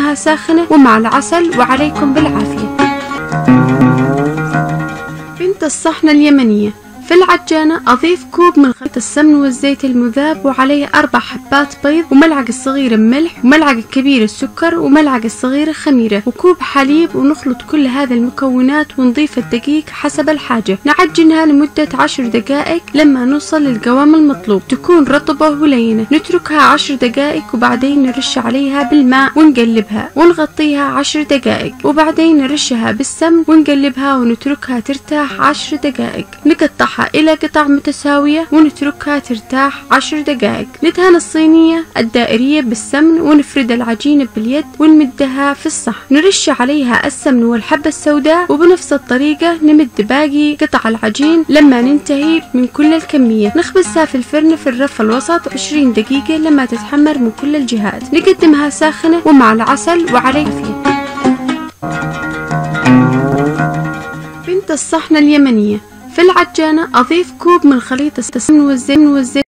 نقدمها ساخنة ومع العسل وعليكم بالعافية. بنت الصحنة اليمنية. في العجانة أضيف كوب من خليط السمن والزيت المذاب وعليه 4 حبات بيض وملعقة صغيرة ملح وملعقة كبيرة سكر وملعقة صغيرة خميرة وكوب حليب، ونخلط كل هذه المكونات ونضيف الدقيق حسب الحاجة. نعجنها لمدة 10 دقائق لما نوصل للقوام المطلوب، تكون رطبة ولينة. نتركها 10 دقائق وبعدين نرش عليها بالماء ونقلبها ونغطيها 10 دقائق وبعدين نرشها بالسمن ونقلبها ونتركها ترتاح 10 دقائق. نقطعها إلى قطع متساوية ونتركها ترتاح 10 دقائق. ندهن الصينية الدائرية بالسمن ونفرد العجينة باليد ونمدها في الصحن، نرش عليها السمن والحبة السوداء، وبنفس الطريقة نمد باقي قطع العجين لما ننتهي من كل الكمية. نخبزها في الفرن في الرف الوسط 20 دقيقة لما تتحمر من كل الجهات. نقدمها ساخنة ومع العسل وعليكم. بنت الصحنة اليمنية. في العجانة أضيف كوب من خليط السمن والزيت